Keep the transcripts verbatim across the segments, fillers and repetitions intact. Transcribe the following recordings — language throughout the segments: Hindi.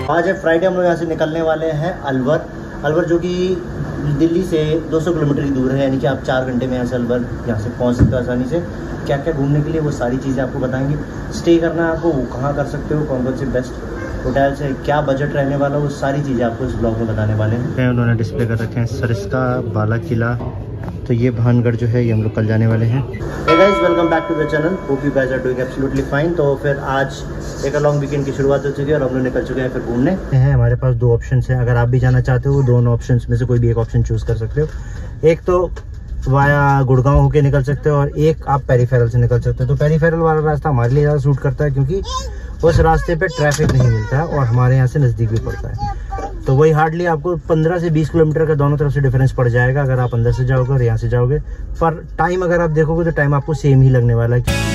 आज है फ्राइडे, हम लोग यहाँ से निकलने वाले हैं अलवर। अलवर जो कि दिल्ली से दो सौ किलोमीटर ही दूर है, यानी कि आप चार घंटे में यहाँ से अलवर यहाँ से पहुँच सकते हो आसानी से। क्या क्या घूमने के लिए वो सारी चीज़ें आपको बताएंगे। स्टे करना है आपको, वो कहाँ कर सकते हो, कौन कौन से बेस्ट होटल से, क्या बजट रहने वाला, वो सारी चीज़ें आपको इस ब्लॉग में बताने वाले हैं। उन्होंने डिस्प्ले कर रखे हैं सरिस्का, बाला किला। तो ये भानगढ़ जो है ये हम लोग कल जाने वाले हैं। Hey guys, welcome back to the channel. Hope you guys are doing absolutely fine. तो फिर आज एक लॉन्ग वीकेंड की शुरुआत हो चुकी है और हम लोग निकल चुके हैं फिर घूमने हैं। हमारे पास दो ऑप्शन हैं, अगर आप भी जाना चाहते हो दोनों ऑप्शन में से कोई भी एक ऑप्शन चूज कर सकते हो। एक तो वाया गुड़गांव होके निकल सकते हो और एक आप पेरीफेरल से निकल सकते हो। तो पेरीफेरल वाला रास्ता हमारे लिए ज़्यादा सूट करता है क्योंकि उस रास्ते पे ट्रैफिक नहीं मिलता है और हमारे यहाँ से नज़दीक भी पड़ता है। तो वही हार्डली आपको पंद्रह से बीस किलोमीटर का दोनों तरफ से डिफरेंस पड़ जाएगा अगर आप अंदर से जाओगे और यहाँ से जाओगे। पर टाइम अगर आप देखोगे तो टाइम आपको सेम ही लगने वाला है।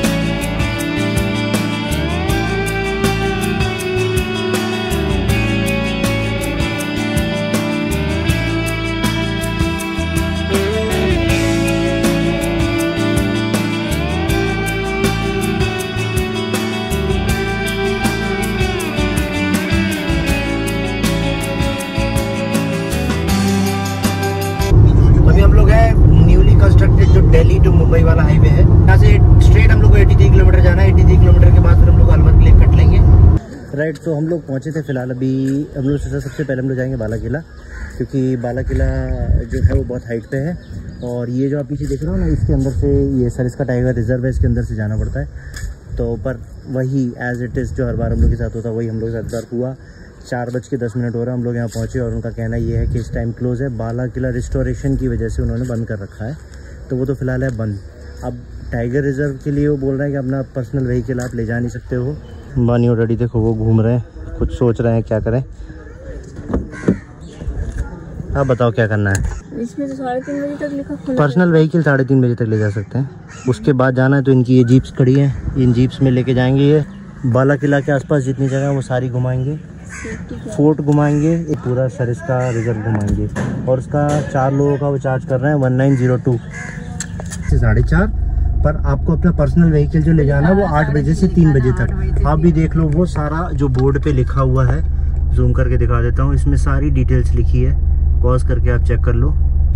दिल्ली टू मुंबई वाला हाईवे है, यहाँ से स्ट्रेट हम लोग को तिरासी किलोमीटर जाना है। तिरासी किलोमीटर के बाद फिर हम लोग अलवर के लिए कट लेंगे। राइट, तो हम लोग पहुँचे थे फिलहाल अभी। हम लोग सोचा सबसे पहले हम लोग जाएंगे बाला किला, क्योंकि बाला किला जो है वो बहुत हाइट पे है। और ये जो आप पीछे देख रहे हो ना, इसके अंदर से ये सरिस्का टाइगर रिजर्व है, इसके अंदर से जाना पड़ता है। तो पर वही एज इट इज़ जो हर बार हम लोग के साथ होता है वही हम लोग के साथ बार हुआ। चार बज के दस मिनट हो रहा है, हम लोग यहाँ पहुँचे और उनका कहना ये है कि इस टाइम क्लोज़ है। बाला किला रिस्टोरेशन की वजह से उन्होंने बंद कर रखा है, तो वो तो फिलहाल है बंद। अब टाइगर रिजर्व के लिए वो बोल रहे हैं कि अपना पर्सनल व्हीकल आप ले जा नहीं सकते हो। बानी और डैडी देखो वो घूम रहे हैं, कुछ सोच रहे हैं क्या करें। आप बताओ क्या करना है। इसमें तो साढ़े तीन बजे तक लिखा खुला। पर्सनल व्हीकल साढ़े तीन बजे तक ले जा सकते हैं, उसके बाद जाना है तो इनकी ये जीप्स खड़ी हैं, इन जीप्स में लेके जाएंगे। ये बाला किला के आसपास जितनी जगह है वो सारी घुमाएंगे, फोर्ट घुमाएंगे, एक पूरा सरिस्का रिजर्व घुमाएंगे। और उसका चार लोगों का वो चार्ज कर रहे हैं वन नाइन जीरो टू से साढ़े चार। पर आपको अपना पर्सनल व्हीकल जो ले जाना है वो आठ बजे से तीन बजे तक। आप भी देख लो वो सारा जो बोर्ड पे लिखा हुआ है, जूम करके दिखा देता हूँ, इसमें सारी डिटेल्स लिखी है, पॉज करके आप चेक कर लो।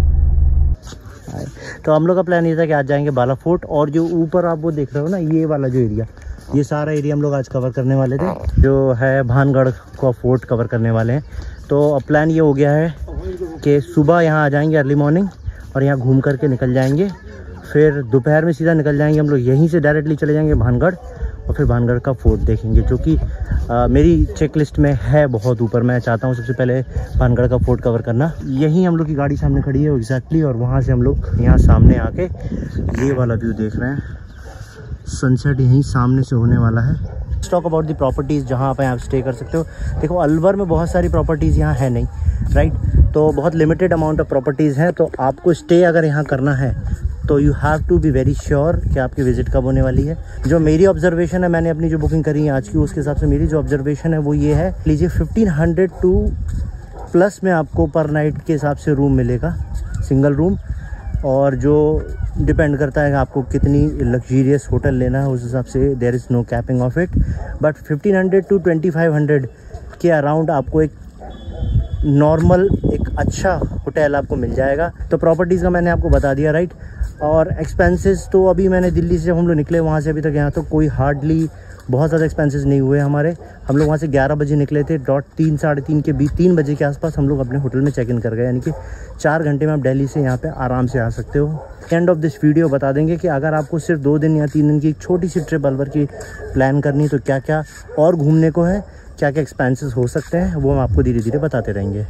तो हम लोग का प्लान ये था कि आज जाएंगे बाला फोर्ट, और जो ऊपर आप वो देख रहे हो ना ये वाला जो एरिया, ये सारा एरिया हम लोग आज कवर करने वाले थे, जो है भानगढ़ का फोर्ट कवर करने वाले हैं। तो अब प्लान ये हो गया है कि सुबह यहाँ आ जाएंगे अर्ली मॉर्निंग और यहाँ घूम करके निकल जाएंगे। फिर दोपहर में सीधा निकल जाएंगे हम लोग, यहीं से डायरेक्टली चले जाएंगे भानगढ़ और फिर भानगढ़ का फोर्ट देखेंगे, जो कि मेरी चेक लिस्ट में है बहुत ऊपर। मैं चाहता हूँ सबसे पहले भानगढ़ का फोर्ट कवर करना। यहीं हम लोग की गाड़ी सामने खड़ी है एग्जैक्टली, और वहाँ से हम लोग यहाँ सामने आके ये वाला व्यू देख रहे हैं, सनसेट यहीं सामने से होने वाला है। टॉक अबाउट दी प्रॉपर्टीज़ जहाँ पे आप स्टे कर सकते हो। देखो अलवर में बहुत सारी प्रॉपर्टीज़ यहाँ है नहीं, राइट, तो बहुत लिमिटेड अमाउंट ऑफ प्रॉपर्टीज़ हैं। तो आपको स्टे अगर यहाँ करना है तो you have to be very sure कि आपकी विज़िट कब होने वाली है। जो मेरी ऑब्जर्वेशन है, मैंने अपनी जो बुकिंग करी है आज की, उसके हिसाब से मेरी जो ऑब्जर्वेशन है वो ये है, लीजिए फिफ्टीन हंड्रेड टू प्लस में आपको पर नाइट के हिसाब से रूम मिलेगा, सिंगल रूम। और जो डिपेंड करता है कि आपको कितनी लग्जीरियस होटल लेना है, उस हिसाब से there is no capping of it. But fifteen hundred to twenty five hundred के अराउंड आपको एक नॉर्मल एक अच्छा होटल आपको मिल जाएगा। तो प्रॉपर्टीज़ का मैंने आपको बता दिया, राइट। और एक्सपेंसेस तो अभी मैंने दिल्ली से जब हम लोग निकले वहाँ से अभी तक यहाँ तो कोई हार्डली बहुत ज़्यादा एक्सपेंसेस नहीं हुए हमारे। हम लोग वहाँ से ग्यारह बजे निकले थे, डॉट तीन साढ़े तीन के बीच तीन बजे के आसपास हम लोग अपने होटल में चेक इन कर गए, यानी कि चार घंटे में आप दिल्ली से यहाँ पे आराम से आ सकते हो। एंड ऑफ दिस वीडियो बता देंगे कि अगर आपको सिर्फ दो दिन या तीन दिन की एक छोटी सी ट्रिप अलवर की प्लान करनी है तो क्या क्या और घूमने को है, क्या क्या एक्सपेंसेस हो सकते हैं, वो हम आपको धीरे धीरे बताते रहेंगे।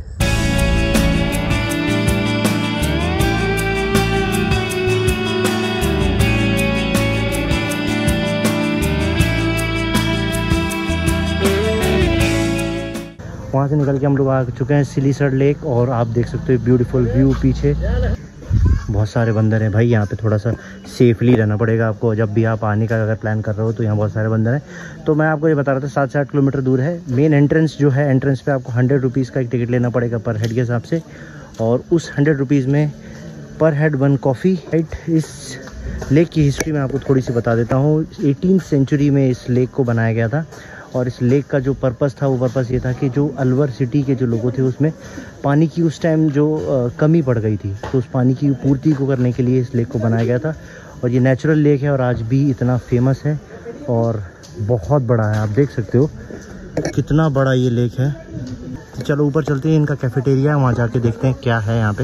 वहाँ से निकल के हम लोग आ चुके हैं सिलीसर लेक, और आप देख सकते हो ब्यूटीफुल व्यू पीछे। बहुत सारे बंदर हैं भाई, यहाँ पे थोड़ा सा सेफली रहना पड़ेगा आपको जब भी आप आने का अगर प्लान कर रहे हो, तो यहाँ बहुत सारे बंदर हैं। तो मैं आपको ये बता रहा था सात से आठ किलोमीटर दूर है। मेन एंट्रेंस जो है, एंट्रेंस पे आपको हंड्रेड रुपीज़ का एक टिकट लेना पड़ेगा पर हेड के हिसाब से, और उस हंड्रेड रुपीज़ में per head one coffee. Right, इस लेक की हिस्ट्री मैं आपको थोड़ी सी बता देता हूँ। एटीन सेंचुरी में इस लेक को बनाया गया था, और इस लेक का जो पर्पस था वो पर्पस ये था कि जो अलवर सिटी के जो लोगों थे उसमें पानी की उस टाइम जो आ, कमी पड़ गई थी, तो उस पानी की पूर्ति को करने के लिए इस लेक को बनाया गया था। और ये नेचुरल लेक है और आज भी इतना फेमस है और बहुत बड़ा है। आप देख सकते हो कितना बड़ा ये लेक है। तो चलो ऊपर चलते हैं, इनका कैफेटेरिया है, वहाँ जाके देखते हैं क्या है यहाँ पे।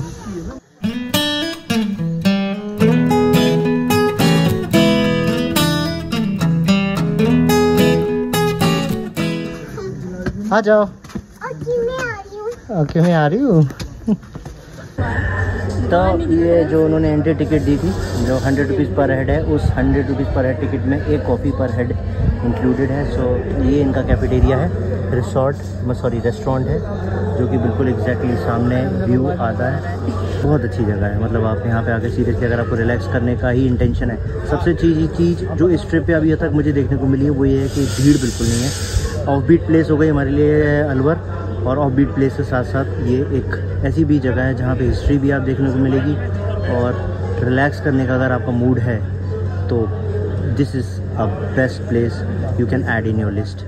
आ जाओ। ओके मैं आ रही हूँ। तो ये जो उन्होंने एंट्री टिकट दी थी जो हंड्रेड रुपीज़ पर हेड है, उस hundred rupees per head ticket में एक कॉफ़ी पर हेड इंक्लूडेड है। सो ये इनका कैफेटेरिया है, रिसोर्ट सॉरी रेस्टोरेंट है, जो कि बिल्कुल एग्जैक्टली सामने व्यू आता है। बहुत अच्छी जगह है, मतलब आप यहाँ पे आके सीरियसली अगर आपको रिलैक्स करने का ही इंटेंशन है। सबसे चीज़ चीज़ जो इस ट्रिप पे अभी तक मुझे देखने को मिली है वो ये है कि भीड़ बिल्कुल नहीं है। ऑफ बीट प्लेस हो गई हमारे लिए अलवर, और ऑफ बीट प्लेस के साथ साथ ये एक ऐसी भी जगह है जहाँ पे हिस्ट्री भी आप देखने को मिलेगी, और रिलैक्स करने का अगर आपका मूड है तो this is a best place you can add in your list.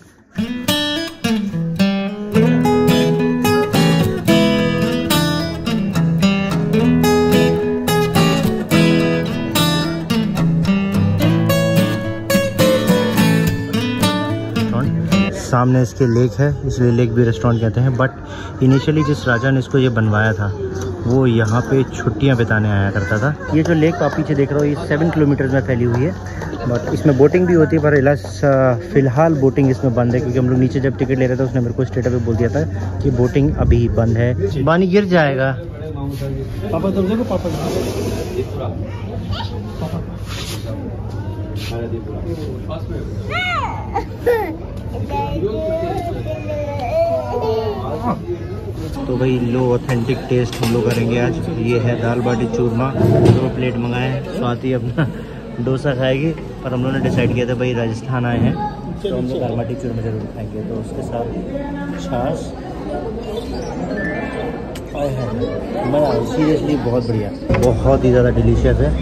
सामने इसके लेक है, इसलिए लेक भी रेस्टोरेंट कहते हैं। बट इनिशियली जिस राजा ने इसको ये बनवाया था वो यहाँ पे छुट्टियाँ बिताने आया करता था। ये जो लेक आप पीछे देख रहे हो ये सेवन किलोमीटर में फैली हुई है, बट इसमें बोटिंग भी होती है, पर इलाज फ़िलहाल बोटिंग इसमें बंद है, क्योंकि हम लोग नीचे जब टिकट ले रहे थे उसने मेरे को स्टेटस पे बोल दिया था कि बोटिंग अभी बंद है। पानी गिर जाएगा। पापा तो देखो, पापा तो भाई लो ऑथेंटिक टेस्ट हम लोग करेंगे आज। ये है दाल बाटी चूरमा, दो प्लेट मंगाए हैं। स्वाति अपना डोसा खाएगी, पर हम लोगों ने डिसाइड किया था भाई राजस्थान आए हैं तो हम लोग दाल बाटी चूरमा जरूर खाएंगे। तो उसके साथ छाछ और सीरियसली बहुत बढ़िया, बहुत ही ज़्यादा डिलीशियस है।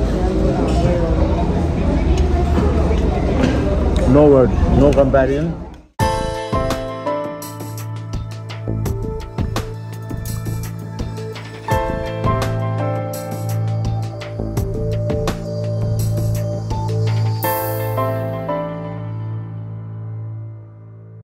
No word, no comparison.